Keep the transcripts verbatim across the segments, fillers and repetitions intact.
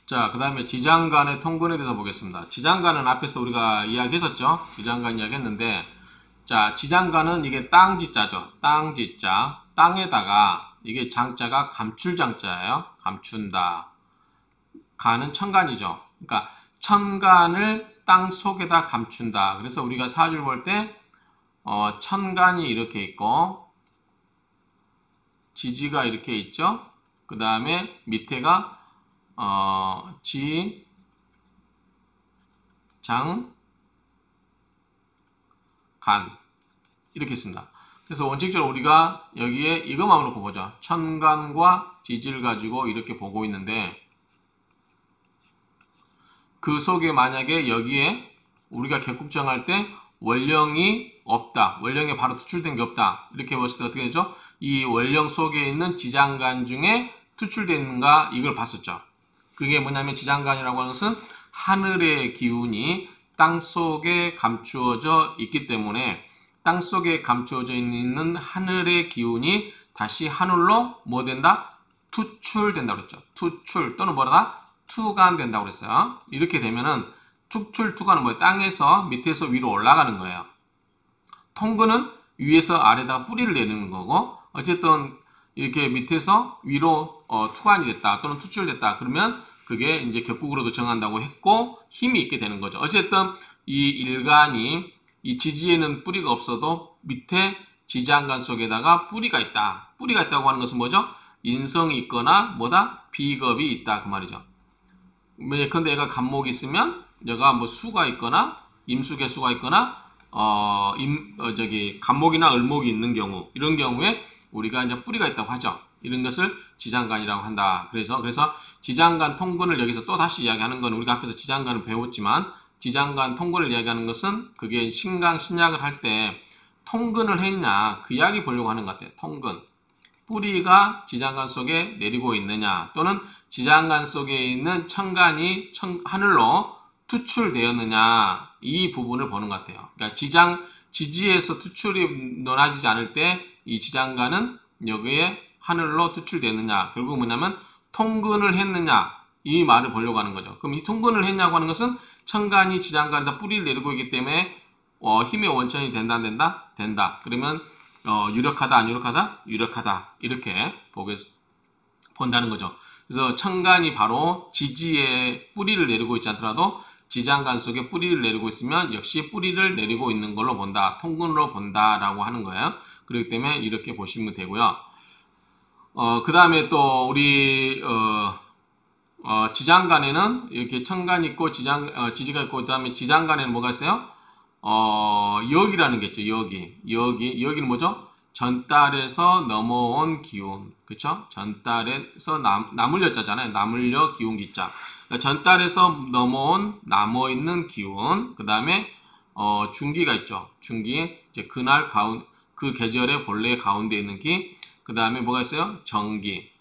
자, 그 다음에 지장간의 통근에 대해서 보겠습니다. 지장간은 앞에서 우리가 이야기했었죠. 지장간 이야기했는데, 자, 지장간은 이게 땅지자죠. 땅지자. 땅에다가 이게 장자가 감출장자예요. 감춘다. 간은 천간이죠. 그러니까 천간을 땅 속에다 감춘다. 그래서 우리가 사주를 볼 때 어, 천간이 이렇게 있고 지지가 이렇게 있죠. 그 다음에 밑에가 어, 지, 장, 간 이렇게 있습니다. 그래서 원칙적으로 우리가 여기에 이것만 놓고 보죠. 천간과 지지를 가지고 이렇게 보고 있는데 그 속에 만약에 여기에 우리가 객국정할 때 원령이 없다. 원령에 바로 투출된 게 없다. 이렇게 봤을 때 어떻게 되죠? 이 원령 속에 있는 지장간 중에 투출되어 있는가 이걸 봤었죠. 그게 뭐냐면 지장간이라고 하는 것은 하늘의 기운이 땅 속에 감추어져 있기 때문에 땅 속에 감추어져 있는 하늘의 기운이 다시 하늘로 뭐 된다? 투출된다고 그랬죠. 투출 또는 뭐다? 투간된다고 그랬어요. 이렇게 되면은 투출, 투간은 뭐예요? 땅에서 밑에서 위로 올라가는 거예요. 통근은 위에서 아래다가 뿌리를 내리는 거고 어쨌든 이렇게 밑에서 위로 어, 투간이 됐다 또는 투출됐다 그러면 그게 이제 격국으로도 정한다고 했고 힘이 있게 되는 거죠. 어쨌든 이 일간이 이 지지에는 뿌리가 없어도 밑에 지장간 속에다가 뿌리가 있다. 뿌리가 있다고 하는 것은 뭐죠? 인성이 있거나 뭐다? 비겁이 있다 그 말이죠. 근데 얘가 간목이 있으면 얘가 뭐 수가 있거나 임수개수가 있거나 어, 임, 어, 저기 간목이나 을목이 있는 경우 이런 경우에 우리가 이제 뿌리가 있다고 하죠. 이런 것을 지장간이라고 한다. 그래서 그래서 지장간 통근을 여기서 또 다시 이야기하는 건 우리가 앞에서 지장간을 배웠지만 지장간 통근을 이야기하는 것은 그게 신강 신약을 할 때 통근을 했냐 그 이야기 보려고 하는 것 같아요. 통근 뿌리가 지장간 속에 내리고 있느냐 또는 지장간 속에 있는 천간이 천, 하늘로 투출되었느냐 이 부분을 보는 것 같아요. 그러니까 지장 지지에서 투출이 논하지 않을 때 이 지장간은 여기에 하늘로 투출되느냐 결국 뭐냐면 통근을 했느냐 이 말을 보려고 하는 거죠. 그럼 이 통근을 했냐고 하는 것은 천간이 지장간에다 뿌리를 내리고 있기 때문에 어, 힘의 원천이 된다 안 된다? 된다. 그러면 어, 유력하다 안 유력하다? 유력하다. 이렇게 보겠, 본다는 거죠. 그래서 천간이 바로 지지에 뿌리를 내리고 있지 않더라도 지장간 속에 뿌리를 내리고 있으면 역시 뿌리를 내리고 있는 걸로 본다. 통근으로 본다라고 하는 거예요. 그렇기 때문에 이렇게 보시면 되고요. 어, 그 다음에 또 우리 어, 어, 지장간에는 이렇게 천간이 있고 지장, 어, 지지가 있고 그 다음에 지장간에는 뭐가 있어요? 어, 여기라는 게 있죠. 여기. 여기. 여기는 뭐죠? 전달에서 넘어온 기운. 그쵸? 전달에서 남, 나물려자잖아요. 나물려 기운 기자. 그러니까 전달에서 넘어온 남아있는 기운. 그 다음에 어, 중기가 있죠. 중기. 이제 그날 가운, 그 계절의 본래 가운데 있는 기. 그 다음에 뭐가 있어요? 정기.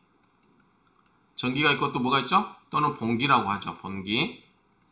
정기가 있고 또 뭐가 있죠? 또는 본기라고 하죠. 본기.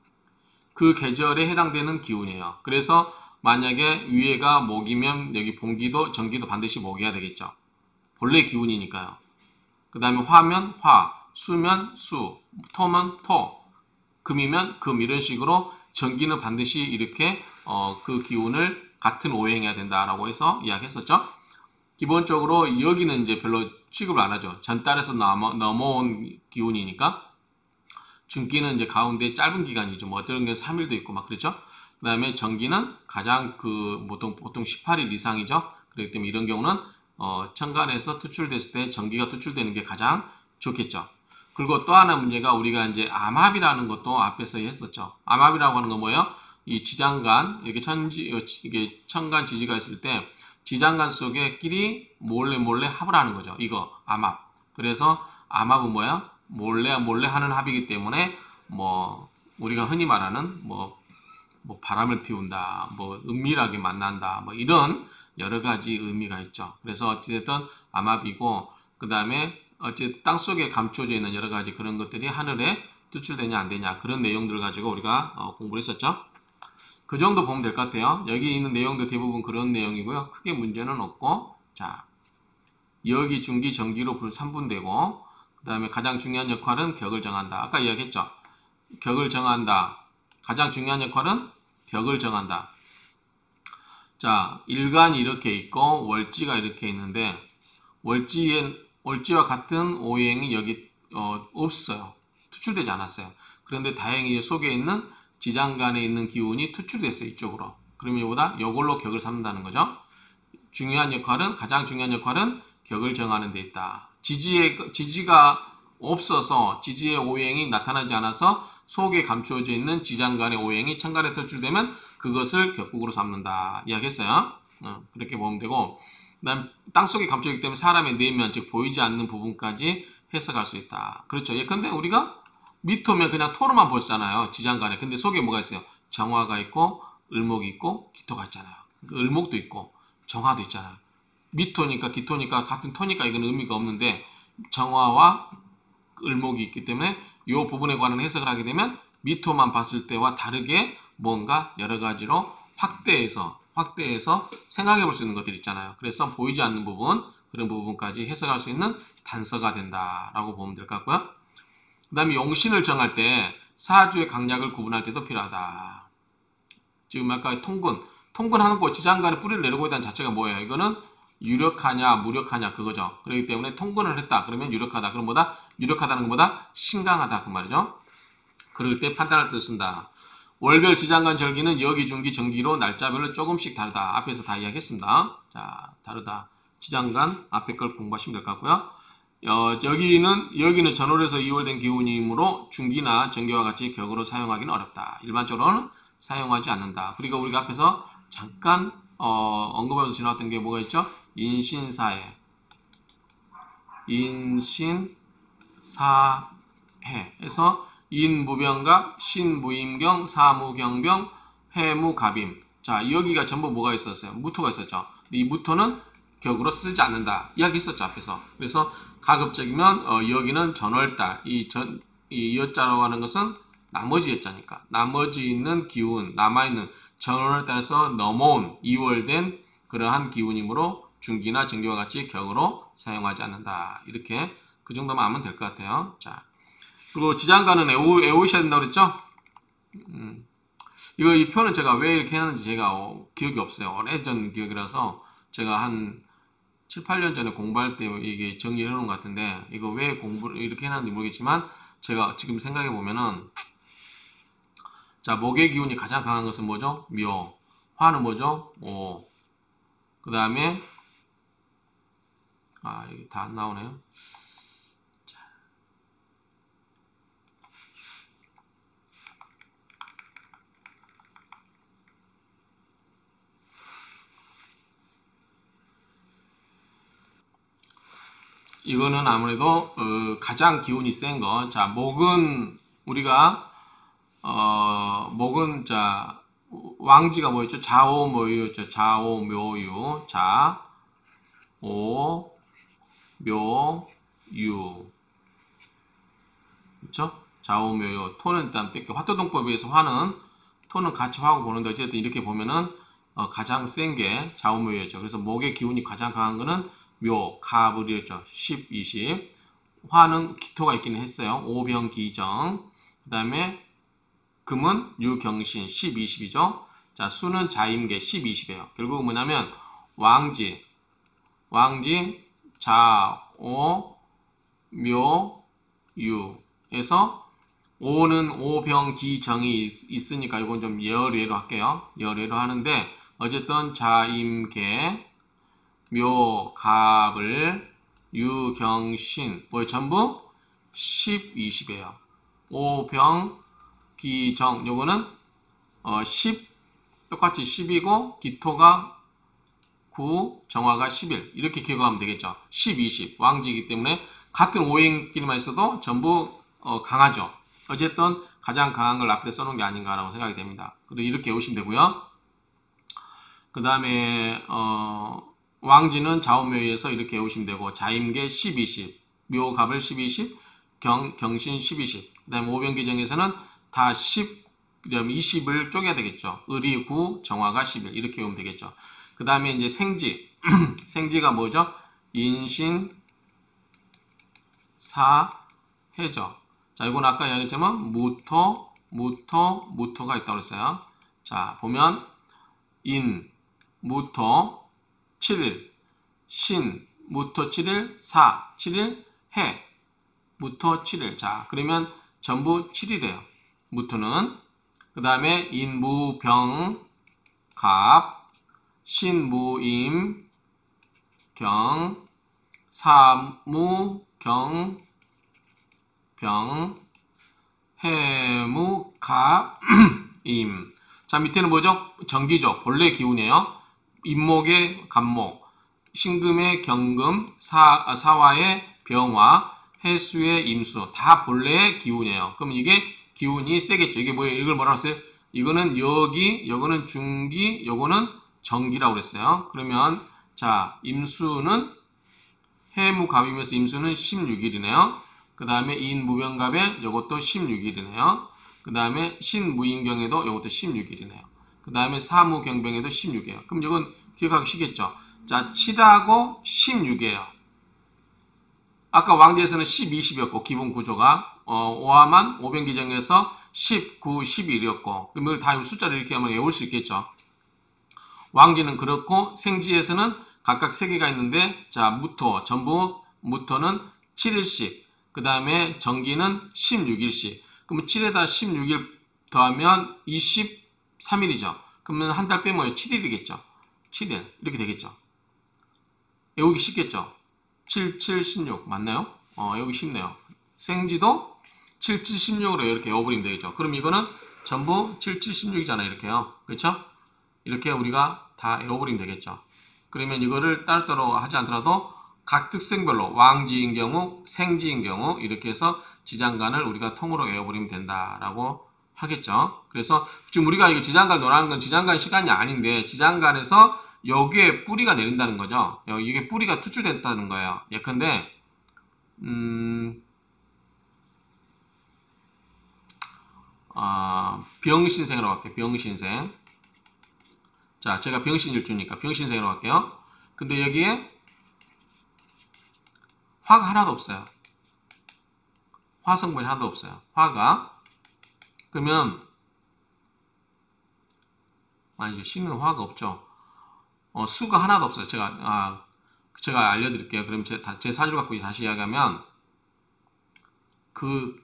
그 계절에 해당되는 기운이에요. 그래서 만약에 위에가 목이면 여기 본기도 정기도 반드시 목이어야 되겠죠. 본래 기운이니까요. 그 다음에 화면 화, 수면 수, 토면 토, 금이면 금 이런 식으로 정기는 반드시 이렇게 어, 그 기운을 같은 오행해야 된다라고 해서 이야기했었죠. 기본적으로 여기는 이제 별로 취급을 안 하죠. 전달에서 넘어, 넘어온 기운이니까. 중기는 이제 가운데 짧은 기간이죠. 뭐 어떤 게 삼 일도 있고 막 그렇죠. 그 다음에 정기는 가장 그 보통 보통 십팔 일 이상이죠. 그렇기 때문에 이런 경우는 어, 천간에서 투출됐을 때 정기가 투출되는 게 가장 좋겠죠. 그리고 또 하나 문제가 우리가 이제 암합이라는 것도 앞에서 했었죠. 암합이라고 하는 건 뭐예요? 이 지장간 이렇게 천지 이게 천간 지지가 있을 때 지장간 속에 끼리 몰래 몰래 합을 하는 거죠. 이거 암합. 그래서 암합은 뭐야? 몰래 몰래 하는 합이기 때문에 뭐 우리가 흔히 말하는 뭐, 뭐 바람을 피운다, 뭐 은밀하게 만난다, 뭐 이런 여러 가지 의미가 있죠. 그래서 어찌됐든 암합이고 그 다음에 어쨌든 땅 속에 감추어져 있는 여러 가지 그런 것들이 하늘에 투출되냐 안 되냐 그런 내용들을 가지고 우리가 어, 공부를 했었죠. 그 정도 보면 될 것 같아요. 여기 있는 내용도 대부분 그런 내용이고요. 크게 문제는 없고 자 여기 중기 정기로 삼분되고 그 다음에 가장 중요한 역할은 격을 정한다. 아까 이야기했죠. 격을 정한다. 가장 중요한 역할은 격을 정한다. 자, 일간이 이렇게 있고 월지가 이렇게 있는데 월지에, 월지와 같은 오행이 여기 어, 없어요. 투출되지 않았어요. 그런데 다행히 속에 있는 지장간에 있는 기운이 투출됐어요. 이쪽으로. 그러면 이보다 이걸로 격을 삼는다는 거죠. 중요한 역할은 가장 중요한 역할은 격을 정하는 데 있다. 지지의, 지지가 없어서 지지의 오행이 나타나지 않아서 속에 감추어져 있는 지장간의 오행이 천간에 투출되면 그것을 격국으로 삼는다. 이야기했어요. 어, 그렇게 보면 되고 그다음 땅속에 감춰있기 때문에 사람의 내면 즉 보이지 않는 부분까지 해석할 수 있다. 그렇죠. 예컨대 우리가 미토면 그냥 토로만 보잖아요. 지장간에. 근데 속에 뭐가 있어요? 정화가 있고 을목이 있고 기토가 있잖아요. 을목도 있고 정화도 있잖아요. 미토니까 기토니까 같은 토니까 이건 의미가 없는데 정화와 을목이 있기 때문에 이 부분에 관한 해석을 하게 되면 미토만 봤을 때와 다르게 뭔가 여러 가지로 확대해서 확대해서 생각해 볼 수 있는 것들이 있잖아요. 그래서 보이지 않는 부분 그런 부분까지 해석할 수 있는 단서가 된다라고 보면 될 것 같고요. 그 다음에 용신을 정할 때 사주의 강약을 구분할 때도 필요하다. 지금 아까 통근 통근하는 거 지장간에 뿌리를 내리고 있다는 자체가 뭐예요? 이거는 유력하냐 무력하냐 그거죠. 그렇기 때문에 통근을 했다. 그러면 유력하다. 그럼 뭐다? 유력하다는 것보다 신강하다 그 말이죠. 그럴 때 판단할 때 쓴다. 월별 지장간 절기는 여기, 중기, 정기로 날짜별로 조금씩 다르다. 앞에서 다 이야기했습니다. 자, 다르다. 지장간 앞에 걸 공부하시면 될 것 같고요. 어, 여기는 여기는 전월에서 이월된 기운이므로 중기나 정기와 같이 격으로 사용하기는 어렵다. 일반적으로는 사용하지 않는다. 그리고 우리가 앞에서 잠깐 어, 언급하면서 지나왔던 게 뭐가 있죠? 인신사해. 인신사해에서 인무병갑, 신무임경, 사무경병, 해무갑임. 자, 여기가 전부 뭐가 있었어요? 무토가 있었죠. 이 무토는 격으로 쓰지 않는다. 이야기 있었죠, 앞에서. 그래서 가급적이면 어, 여기는 전월달, 이 전, 이 여자라고 하는 것은 나머지 여자니까. 나머지 있는 기운, 남아있는 전월달에서 넘어온 이월된 그러한 기운이므로 중기나 정기와 같이 격으로 사용하지 않는다. 이렇게 그 정도만 하면 될 것 같아요. 자, 그리고 지장간은 애우, 애우셔야 된다고 그랬죠? 음, 이거 이 표는 제가 왜 이렇게 했는지 제가 어, 기억이 없어요. 오래전 기억이라서 제가 한 칠, 팔 년 전에 공부할 때 이게 정리해 놓은 것 같은데 이거 왜 공부를 이렇게 해놨는지 모르겠지만 제가 지금 생각해 보면은 자, 목의 기운이 가장 강한 것은 뭐죠? 묘. 화는 뭐죠? 오. 그 다음에 아, 이게 다 안 나오네요. 자. 이거는 아무래도 어, 가장 기운이 센 거. 자, 목은 우리가 어, 목은 자 왕지가 뭐였죠? 자오묘유였죠. 자오묘유. 자, 오, 묘, 유. 그렇죠? 자오묘유. 토는 일단 뺏겨. 화토동법에 의해서 화는 토는 같이 화하고 보는데 어쨌든 이렇게 보면은 어, 가장 센 게 자오묘유였죠. 그래서 목의 기운이 가장 강한 거는 묘, 가불이었죠. 십, 이십. 화는 기토가 있기는 했어요. 오병기정. 그 다음에 금은 유경신 십, 이십이죠. 자, 수는 자임계 십, 이십이에요. 결국은 뭐냐면 왕지, 왕지, 자, 오, 묘, 유에서 오는 오병기정이 있으니까 이건 좀 열애로 할게요. 열애로 하는데 어쨌든 자임계, 묘, 갑을, 유경신 뭐 전부 십, 이십이에요. 오병 기정 요거는 어, 십 똑같이 십이고 기토가 구 정화가 십일 이렇게 기억하면 되겠죠. 십, 이십 왕지이기 때문에 같은 오행끼리만 있어도 전부 어, 강하죠. 어쨌든 가장 강한 걸 앞에 써놓은 게 아닌가라고 생각이 됩니다. 그리고 이렇게 외우시면 되고요. 그 다음에 어, 왕지는 자오묘에서 이렇게 외우시면 되고 자임계 십, 이십 묘갑을 십, 이십 경, 경신 십, 이십 그 다음에 오병기정에서는 다 십, 이십을 쪼개야 되겠죠. 을이 구, 정화가 십일 이렇게 외우면 되겠죠. 그 다음에 이제 생지 생지가 뭐죠? 인신, 사, 해죠. 자, 이건 아까 이야기했지만 무토, 무토, 무토가 있다고 그랬어요. 자, 보면 인, 무토, 칠 일, 신, 무토 칠 일, 사, 칠 일, 해, 무토 칠 일. 자, 그러면 전부 칠 일이에요. 무토는. 그 다음에 인무병, 갑, 신무임, 경, 사무경, 병, 해무, 갑, 임. 자, 밑에는 뭐죠? 정기죠. 본래 기운이에요. 임목의 갑목, 신금의 경금, 사, 사화의 병화, 해수의 임수. 다 본래의 기운이에요. 그럼 이게 기운이 세겠죠. 이게 뭐예요? 이걸 뭐라고 했어요? 이거는 여기, 요거는 중기, 요거는 정기라고 그랬어요. 그러면 자, 임수는 해무갑이면서 임수는 십육 일이네요. 그 다음에 인무병갑에 요것도 십육 일이네요. 그 다음에 신무인경에도 요것도 십육 일이네요. 그 다음에 사무경병에도 십육이에요. 그럼 이건 기억하기 쉽겠죠. 자, 칠하고 십육이에요. 아까 왕지에서는 십, 이십이었고 기본 구조가 어, 오화만 오병기정에서 십, 구, 십일이었고 그럼 이걸 다 숫자를 이렇게 하면 외울 수 있겠죠. 왕지는 그렇고 생지에서는 각각 세 개가 있는데 자, 무토, 전부 무토는 칠 일씩 그 다음에 정기는 십육 일씩 그러면 칠에다 십육 일 더하면 이십삼 일이죠. 그러면 한 달 빼면 칠 일이겠죠. 칠 일 이렇게 되겠죠. 외우기 쉽겠죠. 칠, 칠, 십육 맞나요? 어, 외우기 쉽네요. 생지도 칠, 칠, 십육으로 이렇게 외워버리면 되겠죠. 그럼 이거는 전부 칠, 칠, 십육이잖아요. 이렇게요. 그렇죠? 이렇게 우리가 다 외워버리면 되겠죠. 그러면 이거를 따로따로 하지 않더라도 각 특성별로 왕지인 경우, 생지인 경우 이렇게 해서 지장간을 우리가 통으로 외워버리면 된다라고 하겠죠. 그래서 지금 우리가 이거 지장간 논하는 건 지장간 시간이 아닌데 지장간에서 여기에 뿌리가 내린다는 거죠. 이게 뿌리가 투출됐다는 거예요. 예컨대 음, 아, 병신생으로 갈게요. 병신생. 자, 제가 병신일주니까 병신생으로 갈게요. 근데 여기에 화가 하나도 없어요. 화성분이 하나도 없어요. 화가. 그러면 아니죠. 신은 화가 없죠. 어, 수가 하나도 없어요. 제가 아, 제가 알려드릴게요. 그럼 제, 제 사주를 갖고 다시 이야기하면 그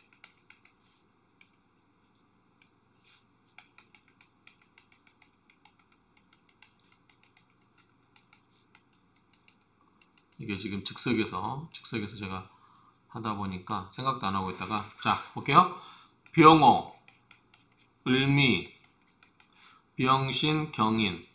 이게 지금 즉석에서 즉석에서 제가 하다 보니까 생각도 안 하고 있다가 자 볼게요. 병호, 을미, 병신, 경인.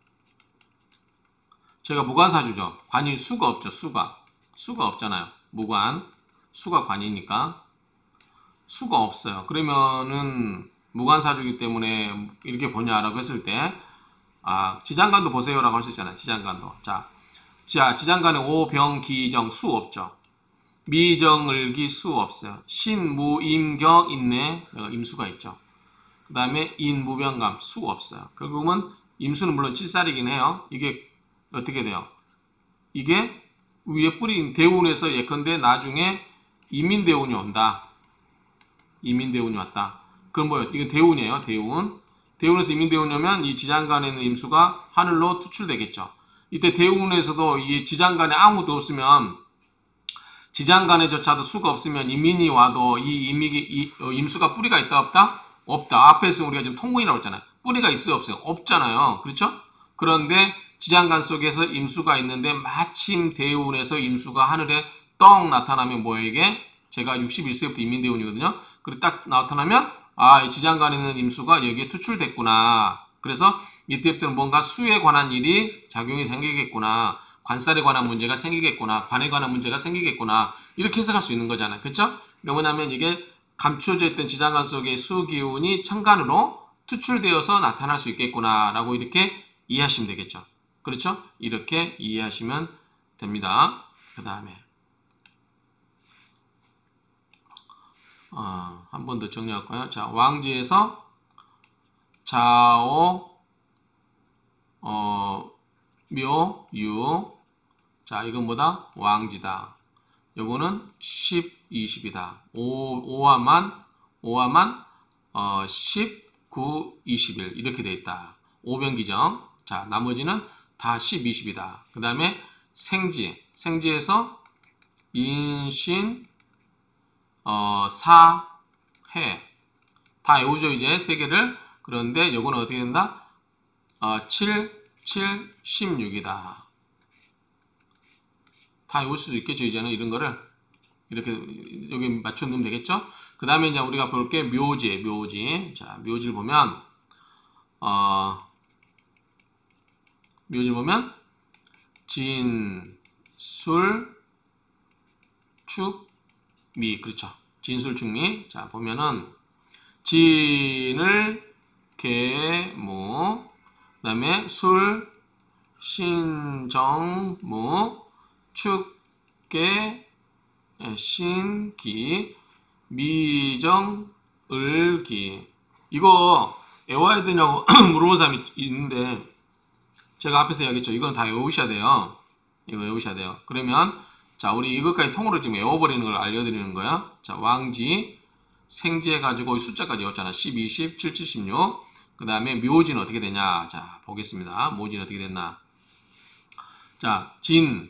제가 무관사주죠. 관이 수가 없죠. 수가 수가 없잖아요. 무관 수가 관이니까 수가 없어요. 그러면은 무관사주기 때문에 이렇게 보냐라고 했을 때 아, 지장간도 보세요라고 할 수 있잖아요. 지장간도. 자, 자 지장간에 오병기정 수 없죠. 미정을기 수 없어요. 신무임경 있네. 내가 임수가 있죠. 그 다음에 인무병감 수 없어요. 결국은 임수는 물론 칠살이긴 해요. 이게 어떻게 돼요? 이게 위에 뿌린 대운에서 예컨대 나중에 이민대운이 온다. 이민대운이 왔다. 그럼 뭐예요? 이게 대운이에요. 대운. 대운에서 이민대운이 오면 이 지장간에 있는 임수가 하늘로 투출되겠죠. 이때 대운에서도 이 지장간에 아무도 없으면 지장간에조차도 수가 없으면 이민이 와도 이 임익이 이, 어, 임수가 뿌리가 있다 없다? 없다. 앞에서 우리가 지금 통분이라고 했잖아요. 뿌리가 있어요 없어요? 없잖아요. 그렇죠? 그런데 지장간 속에서 임수가 있는데 마침 대운에서 임수가 하늘에 떡 나타나면 뭐예요 이게? 제가 육십일 세부터 이민대운이거든요. 그리고 딱 나타나면 아, 이 지장간에 있는 임수가 여기에 투출됐구나. 그래서 이때부터는 뭔가 수에 관한 일이 작용이 생기겠구나. 관살에 관한 문제가 생기겠구나. 관에 관한 문제가 생기겠구나. 이렇게 해석할 수 있는 거잖아요. 그렇죠? 그러니까 뭐냐면 이게 감춰져 있던 지장간 속의 수기운이 천간으로 투출되어서 나타날 수 있겠구나 라고 이렇게 이해하시면 되겠죠. 그렇죠? 이렇게 이해하시면 됩니다. 그 다음에 어, 한 번 더 정리할까요? 자, 왕지에서 자오 어, 묘, 유. 자, 이건 뭐다? 왕지다. 요거는 십, 이십이다. 오, 오화만, 오화만, 어, 십, 구, 이십일. 이렇게 돼 있다. 오변기정. 자, 나머지는 다 십, 이십이다. 그 다음에 생지. 생지에서 인신, 어, 사, 해. 다 외우죠, 이제 세 개를. 그런데 요거는 어떻게 된다? 어, 칠, 칠, 십육이다. 다 외울 수도 있겠죠, 이제는 이런 거를. 이렇게, 여기 맞춰 놓으면 되겠죠? 그 다음에 이제 우리가 볼 게 묘지, 묘지. 자, 묘지를 보면, 어, 묘지를 보면, 진, 술, 축, 미. 그렇죠. 진술, 축, 미. 자, 보면은, 진을, 개, 무. 그 다음에 술, 신, 정, 무. 축, 개, 신, 기. 미정, 을, 기. 이거 외워야 되냐고 물어본 사람이 있는데, 제가 앞에서 이야기했죠. 이건 다 외우셔야 돼요. 이거 외우셔야 돼요. 그러면, 자, 우리 이것까지 통으로 지금 외워버리는 걸 알려드리는 거야. 자, 왕지, 생지 해가지고 숫자까지 외웠잖아. 십, 이십, 칠, 칠, 십육. 그 다음에 묘지는 어떻게 되냐. 자, 보겠습니다. 묘지는 어떻게 됐나. 자, 진,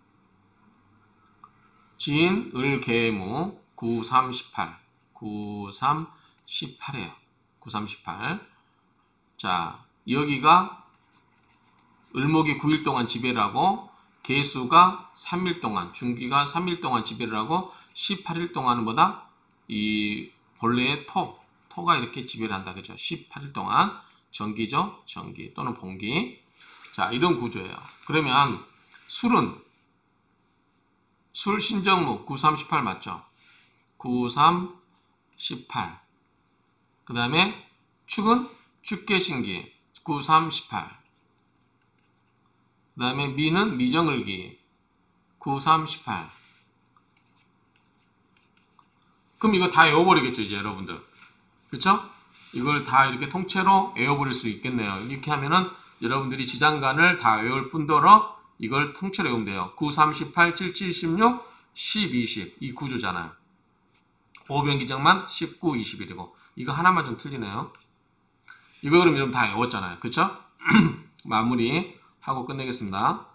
진, 을, 개, 무. 구, 삼, 십팔. 구, 삼, 십팔이에요. 구, 삼, 십팔. 자, 여기가 을목이 구 일 동안 지배를 하고, 개수가 삼 일 동안, 중기가 삼 일 동안 지배를 하고, 십팔 일 동안은 뭐다? 이 본래의 토, 토가 이렇게 지배를 한다. 그죠? 십팔 일 동안 정기죠? 정기 또는 봉기. 자, 이런 구조예요. 그러면 술은, 술 신정무 구, 삼, 십팔 맞죠? 구, 삼, 십팔. 그 다음에 축은 축계신기 구, 삼, 십팔. 그 다음에 미는 미정을기 구, 삼, 십팔. 그럼 이거 다 외워버리겠죠, 이제 여러분들. 그쵸? 이걸 다 이렇게 통째로 외워버릴 수 있겠네요. 이렇게 하면은 여러분들이 지장간을 다 외울 뿐더러 이걸 통째로 외우면 돼요. 구, 삼, 십팔, 칠, 칠, 십육, 십, 이십. 이 구조잖아요. 오변기정만 십구, 이십일이고. 이거 하나만 좀 틀리네요. 이거 그럼 여러분 다 외웠잖아요. 그쵸? 마무리 하고 끝내겠습니다.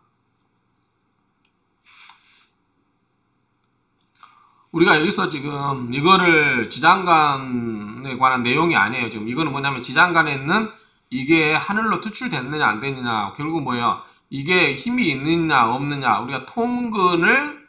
우리가 여기서 지금 이거를 지장간에 관한 내용이 아니에요. 지금 이거는 뭐냐면 지장간에 있는 이게 하늘로 투출됐느냐 안 되느냐. 결국 뭐예요? 이게 힘이 있느냐 없느냐. 우리가 통근을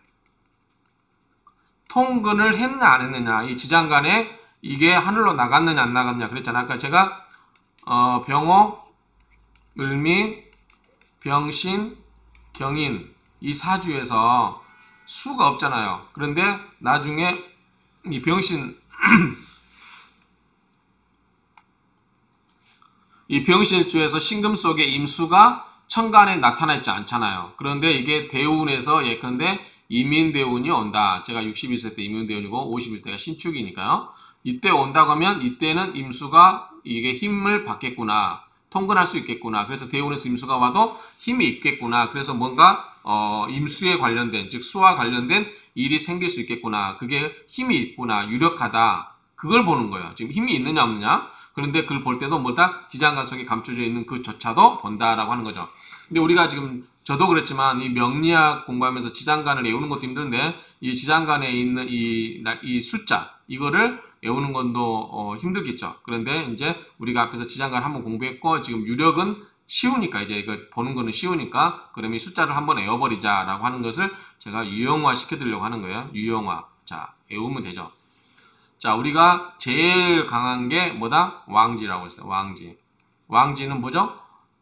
통근을 했느냐 안 했느냐. 이 지장간에 이게 하늘로 나갔느냐 안 나갔느냐 그랬잖아요. 아까 제가 어, 병호, 을미, 병신, 경인 이 사주에서 수가 없잖아요. 그런데 나중에 이 병신 이 병신일주에서 신금 속에 임수가 천간에 나타나 있지 않잖아요. 그런데 이게 대운에서 예컨대 이민대운이 온다. 제가 육십일 세 때 이민대운이고 오십일 세 때가 신축이니까요. 이때 온다고 하면 이때는 임수가 이게 힘을 받겠구나. 통근할 수 있겠구나. 그래서 대운에서 임수가 와도 힘이 있겠구나. 그래서 뭔가 어, 임수에 관련된, 즉 수와 관련된 일이 생길 수 있겠구나. 그게 힘이 있구나. 유력하다. 그걸 보는 거예요. 지금 힘이 있느냐 없느냐. 그런데 그걸 볼 때도 뭐다? 지장간 속에 감춰져 있는 그 조차도 본다라고 하는 거죠. 근데 우리가 지금 저도 그랬지만 이 명리학 공부하면서 지장간을 외우는 것도 힘든데 이 지장간에 있는 이, 이 숫자 이거를 외우는 건도 어, 힘들겠죠. 그런데 이제 우리가 앞에서 지장간 한번 공부했고 지금 유력은 쉬우니까 이제 이거 보는 거는 쉬우니까 그러면 이 숫자를 한번 외워버리자라고 하는 것을 제가 유형화 시켜드리려고 하는 거예요. 유형화. 자, 외우면 되죠. 자, 우리가 제일 강한 게 뭐다? 왕지라고 했어요. 왕지. 왕지는 뭐죠?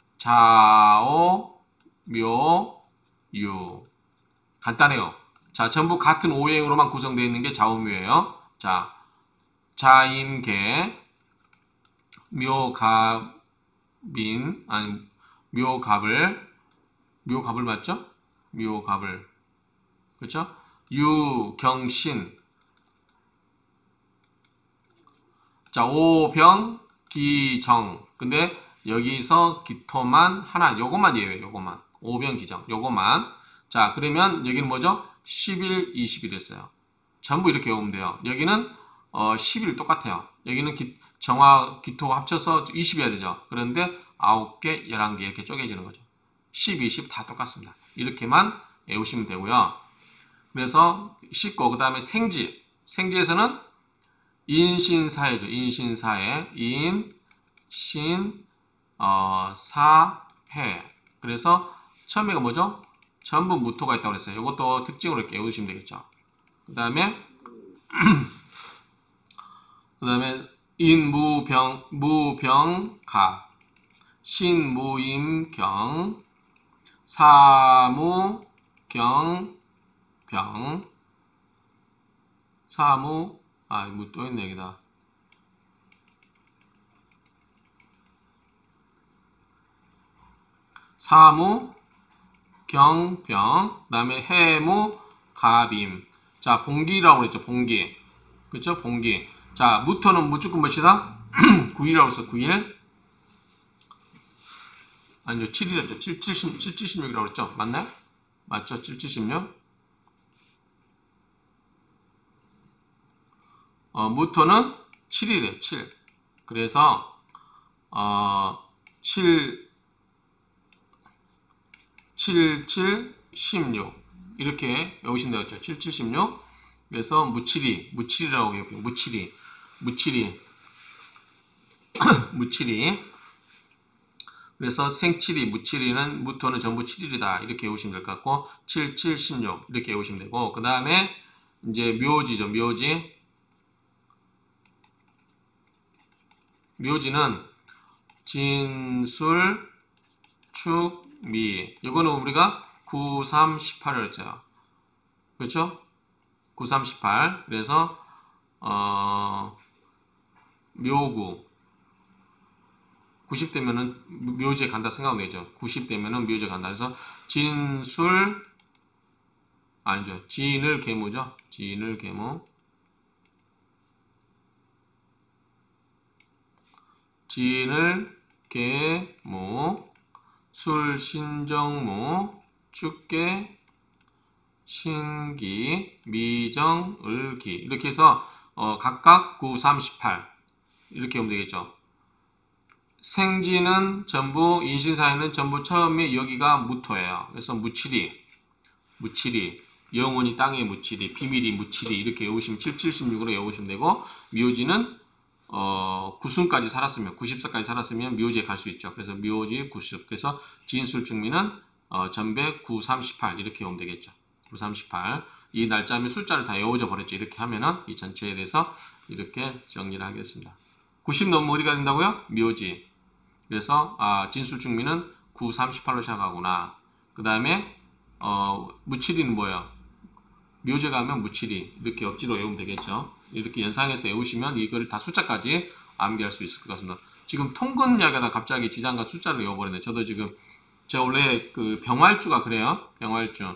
자오, 묘, 유. 간단해요. 자, 전부 같은 오행으로만 구성되어 있는 게 자오묘예요. 자, 자임계, 묘갑인, 아니, 묘갑을, 묘갑을 맞죠? 묘갑을. 그렇죠? 유경신. 자, 오병, 기정. 근데 여기서 기토만 하나, 요것만 예외, 요것만. 오병, 기정, 요것만. 자, 그러면 여기는 뭐죠? 십일, 이십이 됐어요. 전부 이렇게 외우면 돼요. 여기는 어, 십일 똑같아요. 여기는 기, 정화, 기토 합쳐서 이십이어야 되죠. 그런데 아홉 개, 열한 개 이렇게 쪼개지는 거죠. 십, 이십 다 똑같습니다. 이렇게만 외우시면 되고요. 그래서 씻고 그 다음에 생지. 생지에서는 인신사해죠. 인신사해. 인, 신, 어, 사해. 그래서 처음에가 뭐죠? 전부 무토가 있다고 그랬어요. 이것도 특징으로 이렇게 외우시면 되겠죠. 그 다음에 그 다음에 인무병 무병가 신무임경 사무경병 사무 아 뭐 또 있네 여기다 사무 경병 그 다음에 해무 가빔. 자 봉기라고 그랬죠. 봉기 그쵸 봉기. 자 무토는 무조건 몇이다? 구 일이라고 했어. 구 일 아니죠. 칠 일이었죠. 칠, 칠십, 칠, 칠십육이라고 그랬죠. 맞나요? 맞죠? 칠, 칠십육. 어, 무토는 칠 일이에요. 칠. 그래서 어, 칠, 칠, 칠, 십육 이렇게 외우시면 되겠죠. 칠, 칠, 십육. 그래서 무칠이, 무칠이라고 해요. 무칠이, 무칠이, 무칠이. 그래서 생칠이, 무칠이는 무토는 전부 칠 일이다. 이렇게 외우시면 될 것 같고 칠, 칠, 십육 이렇게 외우시면 되고 그 다음에 이제 묘지죠. 묘지. 묘지는 진술, 축, 미. 이거는 우리가 구, 삼, 십팔을 했죠. 그렇죠? 구, 삼, 십팔. 그래서 어, 묘구. 구십 되면은 묘지에 간다 생각하면 되죠. 구십 되면은 묘지에 간다. 그래서 진술 아니죠. 진을 계무죠. 진을 계무. 진을 계무. 술 신정무. 축계 신기 미정 을기. 이렇게 해서 어, 각각 구, 삼, 십팔 이렇게 하면 되겠죠. 생지는 전부 인신사에는 전부 처음에 여기가 무토예요. 그래서 무칠이 무칠이 영혼이 땅에 무칠이 비밀이 무칠이 이렇게 외우시면 칠, 칠십육으로 외우시면 되고 묘지는 어, 구순까지 살았으면 구십사까지 살았으면 묘지에 갈 수 있죠. 그래서 묘지 구십. 그래서 진술중미는 어, 전백 구, 삼, 십팔 이렇게 외우면 되겠죠. 구, 삼, 십팔 이 날짜면 숫자를 다 외워져 버렸죠. 이렇게 하면은 이 전체에 대해서 이렇게 정리를 하겠습니다. 구십 넘으면 어디가 된다고요? 묘지. 그래서 아, 진술중미는 구, 삼, 십팔로 시작하구나. 그 다음에 어, 무칠이는 뭐예요? 묘제 가면 무칠이 이렇게 억지로 외우면 되겠죠. 이렇게 연상해서 외우시면 이걸 다 숫자까지 암기할 수 있을 것 같습니다. 지금 통근 이야기하다 갑자기 지장과 숫자를 외워버리네. 저도 지금 제가 원래 그 병활주가 그래요. 병활주.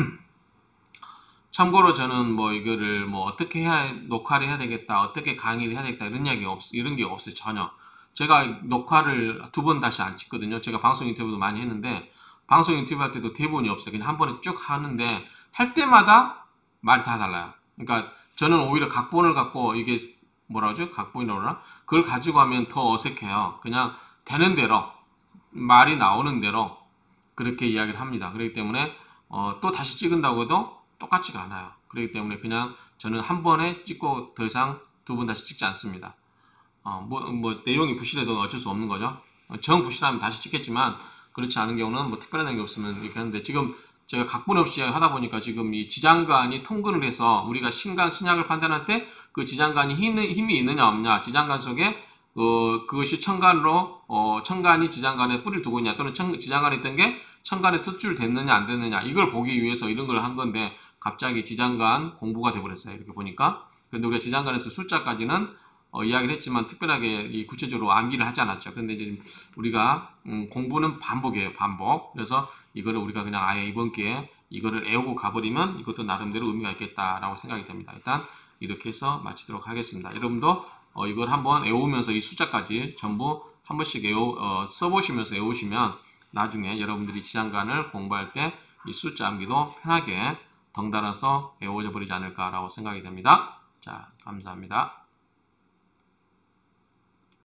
참고로 저는 뭐 이거를 뭐 어떻게 해야 녹화를 해야 되겠다, 어떻게 강의를 해야 되겠다 이런 이야기 없 이런 게 없어요. 전혀. 제가 녹화를 두 번 다시 안 찍거든요. 제가 방송 인터뷰도 많이 했는데 방송 인터뷰 할 때도 대본이 없어요. 그냥 한 번에 쭉 하는데 할 때마다 말이 다 달라요. 그러니까 저는 오히려 각본을 갖고 이게 뭐라 그러죠? 각본이라고 그러나? 그걸 가지고 하면 더 어색해요. 그냥 되는 대로 말이 나오는 대로 그렇게 이야기를 합니다. 그렇기 때문에 어, 또 다시 찍은다고 해도 똑같지가 않아요. 그렇기 때문에 그냥 저는 한 번에 찍고 더 이상 두 번 다시 찍지 않습니다. 어, 뭐, 뭐 내용이 부실해도 어쩔 수 없는 거죠. 정 부실하면 다시 찍겠지만 그렇지 않은 경우는 뭐 특별한 게 없으면 이렇게 하는데 지금 제가 각본 없이 하다 보니까 지금 이 지장간이 통근을 해서 우리가 신강, 신약을 판단할 때 그 지장간이 힘이 있느냐 없냐, 지장간 속에 어, 그것이 천간으로 어, 천간이 지장간에 뿌리를 두고 있냐 또는 천, 지장간에 있던 게 천간에 특출됐느냐 안 됐느냐 이걸 보기 위해서 이런 걸 한 건데 갑자기 지장간 공부가 돼버렸어요. 이렇게 보니까. 그런데 우리가 지장간에서 숫자까지는 어, 이야기를 했지만 특별하게 이 구체적으로 암기를 하지 않았죠. 그런데 이제 우리가 음, 공부는 반복이에요. 반복. 그래서 이거를 우리가 그냥 아예 이번 기회에 이거를 외우고 가버리면 이것도 나름대로 의미가 있겠다라고 생각이 됩니다. 일단 이렇게 해서 마치도록 하겠습니다. 여러분도 어, 이걸 한번 외우면서 이 숫자까지 전부 한 번씩 외우, 어, 써보시면서 외우시면 나중에 여러분들이 지장간을 공부할 때 이 숫자 암기도 편하게 덩달아서 외워져 버리지 않을까라고 생각이 됩니다. 자, 감사합니다.